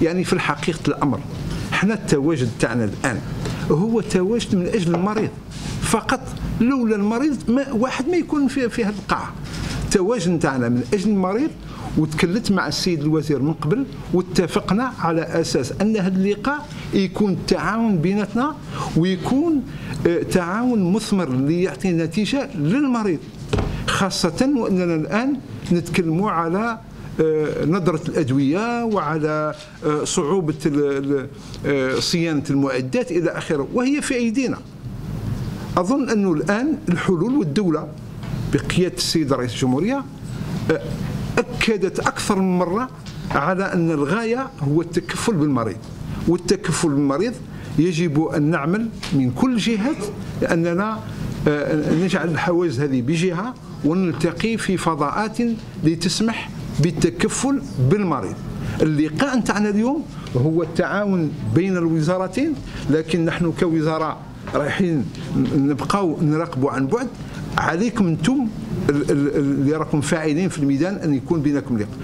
يعني في حقيقة الأمر احنا التواجد تاعنا الآن هو تواجد من أجل المريض فقط. لولا المريض واحد ما يكون في هذه القاعة. التواجد تاعنا من أجل المريض، وتكلمت مع السيد الوزير من قبل واتفقنا على أساس أن هذا اللقاء يكون تعاون بيناتنا ويكون تعاون مثمر ليعطي نتيجة للمريض، خاصة وأننا الآن نتكلموا على نظرة الأدوية وعلى صعوبة صيانة المعدات إلى آخره، وهي في أيدينا. أظن أنه الآن الحلول والدولة بقيادة السيد رئيس الجمهورية أكدت أكثر من مرة على أن الغاية هو التكفل بالمريض، والتكفل بالمريض يجب أن نعمل من كل جهات لأننا نجعل الحواجز هذه بجهة ونلتقي في فضاءات لتسمح بالتكفل بالمريض. اللقاء نتاعنا اليوم هو التعاون بين الوزارتين، لكن نحن كوزارة رايحين نبقاو نراقبوا عن بعد. عليكم انتم اللي راكم فاعلين في الميدان ان يكون بينكم لقاء.